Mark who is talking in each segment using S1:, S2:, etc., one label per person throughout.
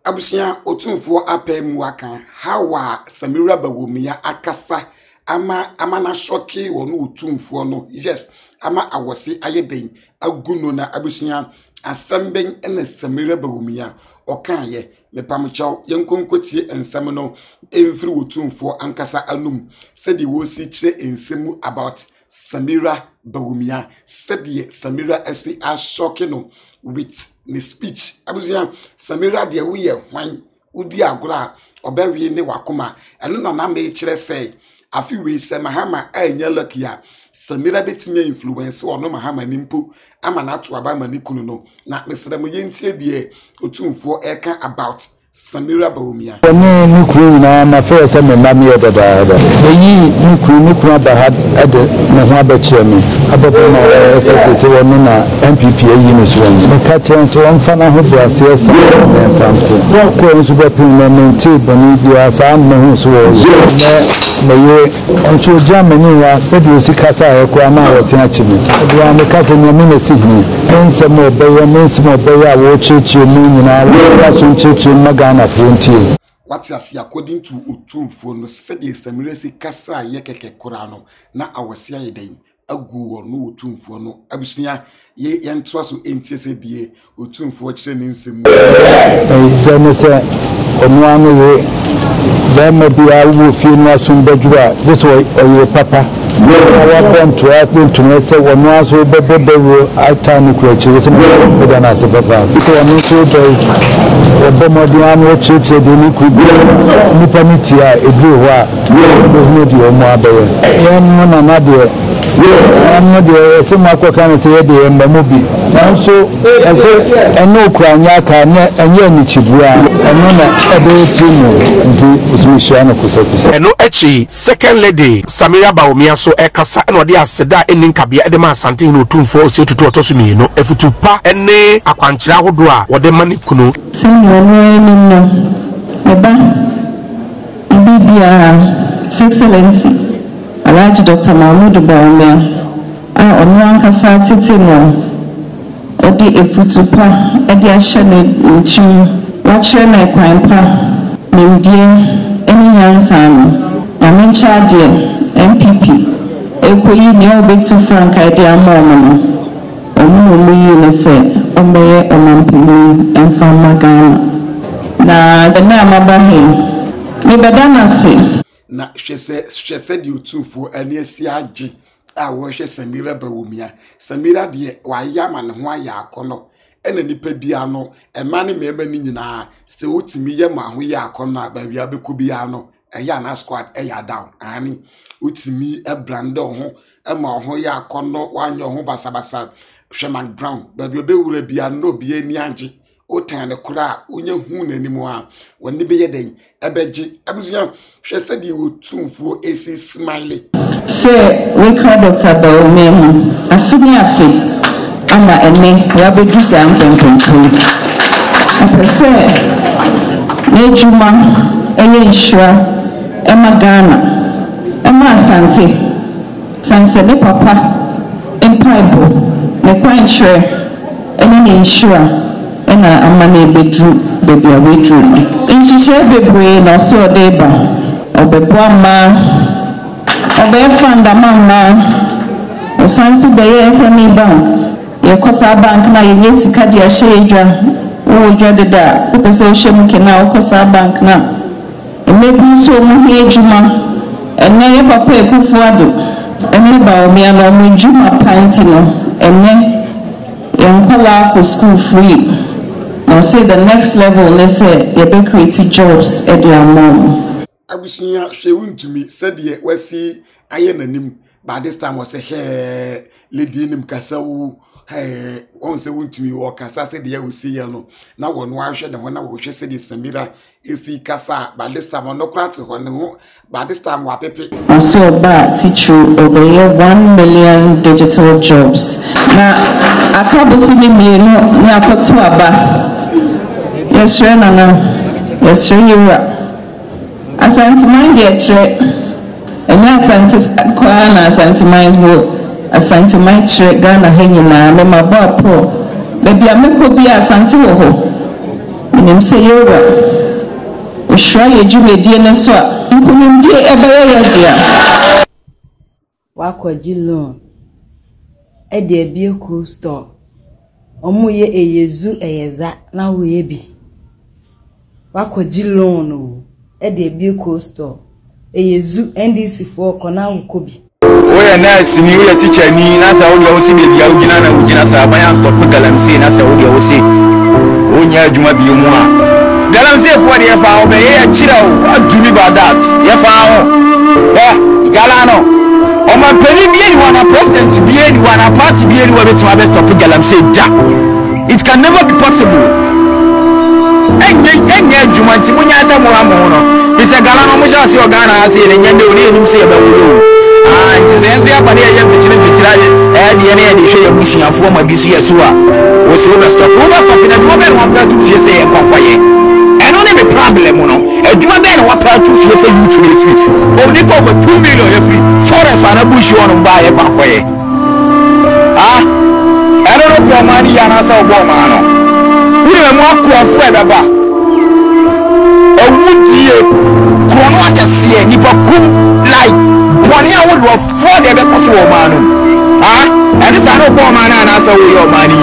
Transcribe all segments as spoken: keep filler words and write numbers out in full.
S1: Abusia Otumfuo apemu aka hawa Samira Bawumia akasa ama ama na Sh0cked wonu Otumfuo no yes ama awose ayeden aguno na abusia asamben ene Samira Bawumia okaye mepamchaw yenkonkotie ensem no emfiri Otumfuo ankasa anum sedi wosi kire ensemu about Samira Bawumia said Samira esi a Sh0cked no with the speech abusia Samira de we ye hwan udi agora obawie ne wakoma eno na na me kire say afi we se mahama anya lucky a Samira betime influence ono mahama nimpo ama na to aba mani kunu no na mesere mo yentie de Otumfuo eka about Samira Bawumia.
S2: Oni nukru na ma fe se me mami oda da da. Eyi nukru nukru ba ha ade na ho abache mi. Ababo na e se se wonu na M P P eyi no so. Me ka chen so onfa na ho bia se se na sampo. Ko nso be pin na menti boni bia sa na ho so wo. Na ye oncho Germany wa se bi osikasa e ko ama wo se achi mi. Bia me ka se no mi na si hu. Ense mo be ye mense mo be ya wo chechi mi nyina wo so chechi Ghana frontier.
S1: What is according to Otumfuo no said the Samira si kasa ye keke korano na awasia yeden agu no Otumfuo no abusia ye yentwa so entie se die Otumfuo kire ne nsem
S2: eh dem say onu anu ye dem bia wo fie no asun badura this way oye papa our friend to happen to me say onu aso bebebe wo atani ku akire se me da na se papa so onu so dey obomodi anu chiche de ni ku ni pamiti a edru ho a no di omo abaye yen no na de yen de se makoka na se ye de mbamobi nanso ese eno kranya ka ne enye ni chibua eno na ebe timu ndi usumishia na kusakusa
S3: eno echi second lady Samira Bawumia so ekasa eno de aseda eni kabia de ma asante no Otumfuo se tutu otoso mi no efutupa ene akwankyira hodo a wode mani kunu
S4: Samira ni no eba bibia excellency Alhaji Doctor Bawumia a onu ankasa tete no odi efutupa edi ahye ne nchi wachire na kwanpa nimdie eni nyansa no na mencha de M P P ekoyi ne obetu franka edi amomo no onu mu yi ne se omeye omampini enfama Ghana na the name abahe ni bedana se
S1: na hwese hwese di Otumfuo ani asi agi a wo hwe Samira Bawumia Samira de wa yama ne ho aya akono ena nipa bia no ema ne mema ni nyina se wotimi ye ma ho ya akono ba bia beku bia no eya na squad eya down ani wotimi e brando ho ema ho ya akono wanyo ho basabasa hwe Brown ba bia bewura bia no bia ni age otan ne kura onye hu nanimu a woni be yeden ebeji abusia hwe se di Otumfuo esi smiley
S4: say we call Doctor Bawumia afini afi ama ene ya bedu se ankenkenso apese ne juma eye insura ema Ghana ema asante sanse ne papa empaibo ne kwanchre ene ne insura ena amane bedru bebi awedru inchise bebre na so deba obebo ama obe fanda mama osansu beye S M E bank ye kosa bank na ye sika dia sheedwa wo dwa deda opese o Sh0cked na o kosa bank na emebi so mu hejuma enne ye papa ekufuado enne Bawumia no mu juma panti no enne yenkola ko school free no say the next level let's say ye be create jobs at their mom
S1: abusia hwe wuntumi said wasi aye nanim by this time was a hey lady nim kasa wu hey won se wuntumi wo kasa said ye we see no na won wa hwe ne ho na wo hwe said Samira esi kasa by this time no krat ho ne ho by this time wa pepe
S4: so ba teacher over one million digital jobs na akabosi mi mi no ni akoto aba yes sure na na yes sure you asante mind ye tre enya asante kwa na asante mind ho asante mind tre Ghana he nyina me mabo apo be bia meko bia asante wo ho menim sɛ yɛwura ohyira yɛ dwumadie no so a nkonimdie ɛbɛyɛ yɛ dea
S5: wakɔgye loan ɛde abie cool store ɔmo yɛ eyezu ɛyɛza na woyɛ bi wakɔgye loan o ɛde abie cool store eyezu N D C for kɔna wokobi
S6: oya nurse ni oya teacher ni na sa wo de wo se bebia wo gina na wo gina sa aban stop galamsey na sa wo de wo se onya adwuma bi mu a galamsey for de fa obe ye chira o adumi ba that ye fa ho eh gala no o ma peli bi ni wana president bi ni wana party bi ni wa betima be stop galamsey da it can never be possible enye enye adwuma ti munya sa mo ha mo no fi se gala no mo sha se o Ghana ase ne nyande o ne enim se e ba wo ah nti se nso ya bane ya fitire fitira eh de ne de hwe ya busuafo ma bi so yeso a wo se o be stop wo ba stop na mo be no ba tu fie se e kwankwaye eno ne be problem no adwuma be na wa pa tu fie se you to free o ni po over two million ya free forest ana bushi won ba ye kwankwaye ah eno no po ma ni ya na sa obo ma no wo ne mo akoafo e be ba owudie krono akase nipa kum like boni a wodo for de be koso wo ma no ah ene sa no bo ma na na sa wo yo ma ni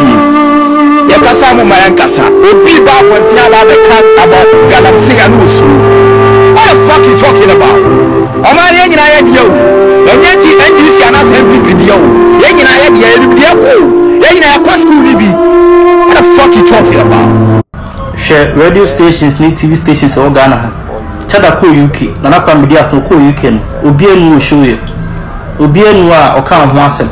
S6: ye kasa mo ma yan kasa obi ba kontina ba be kan about galaxy and usu what the fuck you talking about o ma ni nyina ye dio enye ti N D C ana S M P dio ye nyina ye dio ye dio ko ye nyina ya kwa school ni bi what the fuck you talking about
S7: share radio stations ni T V stations o Ghana tada ko U K na na kwa media ko U K no obi anu o show ye obi anu a o kan ho asem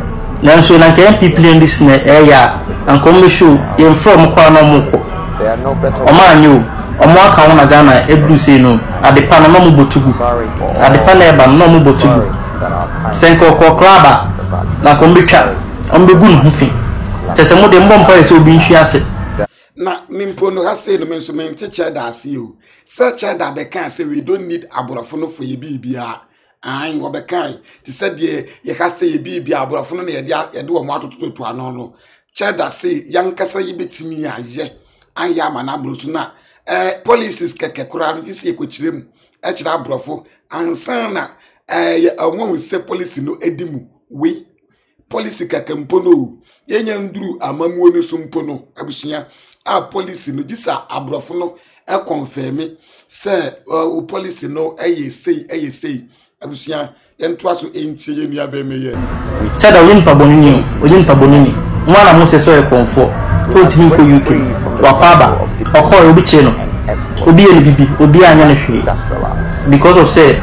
S7: na nso na kan people in this na area an ko me show ye from kwa na mo ko o ma anyo o mo aka ho na Ghana e blue say no adepa na mo botugu adepa na eba na mo botugu senko ko klaba na ko mbetwa o mbegu no fi tese mo de mbom pa se obi nhwi ase
S1: na mimpono ha say no menso men teacher da ase o such that be can say we don't need aborofo no for ye bibia an wo be kan ti said ye ye ka say ye bibia aborofo no na ye de ye de wo mo atototo ano no cheda say yankasa ye betimi aye an ya ma na aborosu na eh policies keke kura no isi ekochirem e kira aborofo ansan na eh awon se policy no edimu we policy keke mpono ye nya nduru amamuo ne so mpono abusunya a policy no gisa aborofo no e confirm say o policy no eye say eye say abusunya ento aso entie ye nua be meye
S7: tada win pabonini o yin pabonini mwana mo se so e konfo o timi ko U K wa kwaba okọ e obi che no obi e bibi obi anya na hwe because of say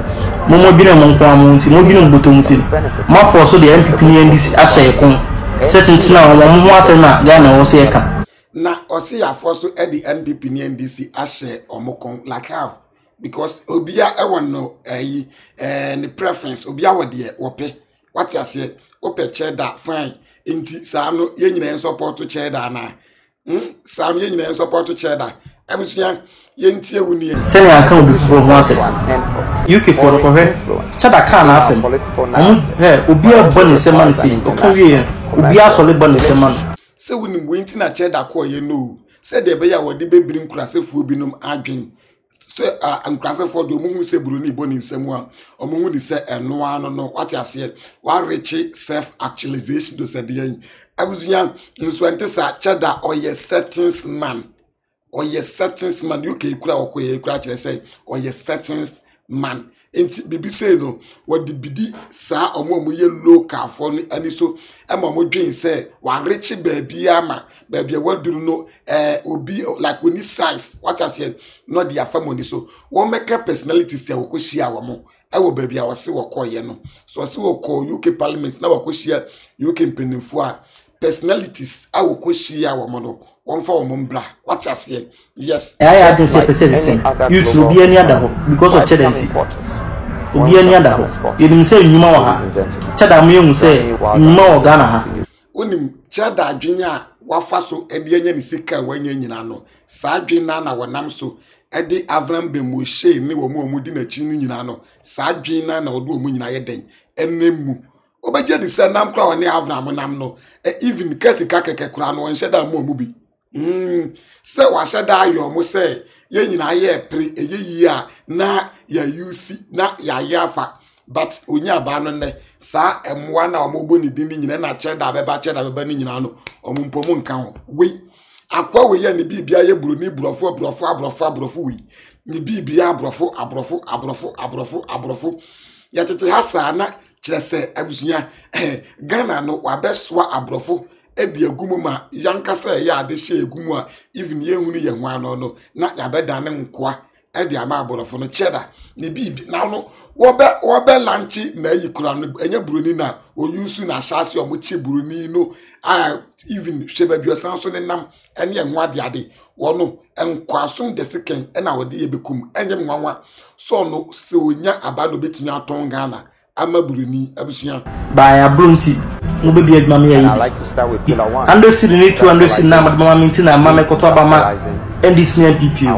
S7: mo mo dwene mo nko amu nti mo dwene mboto nti ma for so the M P P ni N D C ahye e kon certain tina wo mo ho ase na Ghana wo se e ka
S1: na osi ya forso e the N P P ni N D C ahye omokon like how because obia e won no eh eh ni preference obia wo de wope what you say wope cheddar fine enti sa no ye nyina support cheddar na hm sa no ye nyina support cheddar abusuya ye ntie wuni e
S7: sene aka obi fufuro ho ase U K for ko he cheddar ka na ase omu eh obia bone se man se o ka wie obia sole bone se man
S1: se wuni mwenti na cheddar ko ye no se de be ya wodi bebiri nkurasefo binom adwen se ankrasefo de omu se buru ni boni nsemu a omu ni se eno ano no what you say wa reach self actualization do said yen abuzunya nso ente sa cheddar or ye settings man or ye settings man you ke kura okoye kura kire say or ye settings man enti bibi say no what the bidi sa omo omu ye local for ni ani so e ma mo dwen say wa reach baby ama baby waduru no eh obi like we need size what I said not the family so wo make personality say wo koshia wo mo e wo baby a wo se wo koye no so se wo ko U K parliament na wo koshia U K mpenifo a personalities a wo koshia wo mo no won fa wo mbra what I said yes
S7: I I can say person you to be any other because of cheddar obi ani ada ho yenim say nyuma wa ha cheddar me hu say nyuma wa Ghana ha
S1: onim cheddar adwenya a wafa so ede anya ni sika wanya nyina no sa adwena na wonam so ede avram bemu she ni wo mu di na chi ni nyina no sa adwena na odo mu nyina ye den enemu obeje di se nam kra woni avram nam no even kesi ka keke kura no nhye da mu mu bi mm se wa shada yo mo se ye nyina ye pre eye yi a na ya yusi na ya yafa but onya ba no ne sa emwa na omogbo ni din nyina na cheda beba cheda beba ni nyina no omumpo mu nka ho we akwa we ye ni bibia ye buru ni burofo burofo abrofo abrofo we ni bibia abrofo abrofo abrofo abrofo abrofo ya tete hasa na kirese abusunya Ghana no wabeswa abrofo edi agumu ma yankasa ya adehye agumu a even ye hunu ye hwan no no na ya beda ne nkoa edi ama abrofo no cheda ni bibi na no wobe wobe lanchi na yikura no enye buruni na oyusu na shase omochi buruni no a even sheba biosanso ne nam ene enwa de ade wono enkwaso de seken ena wode ye bekum enye nwanwa so no se onya aba no betimi aton Ghana ama buruni abusuya
S7: by a brunti mo be bi aduma me yi. I like to start with pillar one. And this is two hundred sin na mama minti na mama koto abama and this N P P.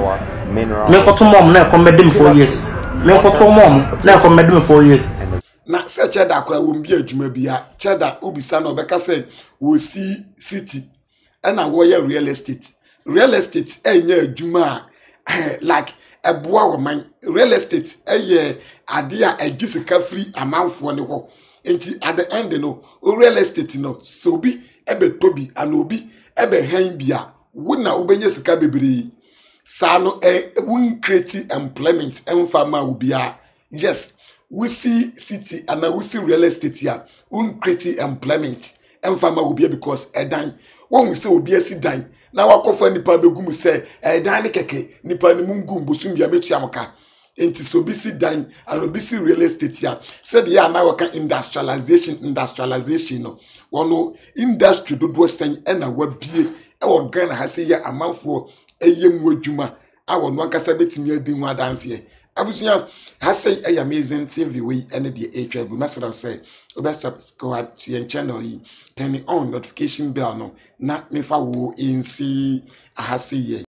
S7: Me koto mom na come dem four years. Me koto mom na come dem four years.
S1: Na se cheda akora wo mbi adwuma bia cheda obisa na obeka say wo si city na wo ye real estate real estate enye adwuma like eboa wo man real estate eye ade a agisika free amanfo ne ho enti at the end no real estate no so bi ebe tobi ana obi ebe han bia wo na obenye sika bebere sa no e won create employment emfa ma wo bia yes we see city and we see real estate here won create employment emfa ma wo bia because edan won we say obi asi dan na wakofa nipa begum se edan ne keke nipa ne mungum bosum bia metu amka enti so bi si dan and obi si real estate here said ya na waka industrialization industrialization no wono industry dodo sen e na wabie e wo Ghana ha se ya amanfo eyem wadwuma a wono ankasa betimi adin wa danse abusuya ha say e amazing T V we ene de atwa gu masara say obe subscribe to your channel yi turn on notification bell no na me fa wo insi ha say